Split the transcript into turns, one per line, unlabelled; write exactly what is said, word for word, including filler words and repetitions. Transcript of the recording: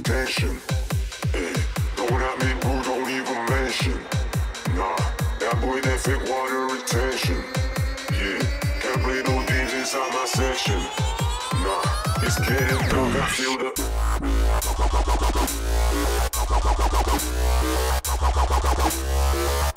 intention. Hey, don't at me, boo, don't even mention. Nah, that boy, that fake water retention. Yeah, can't play no games inside my session. Nah, it's getting dark, I feel the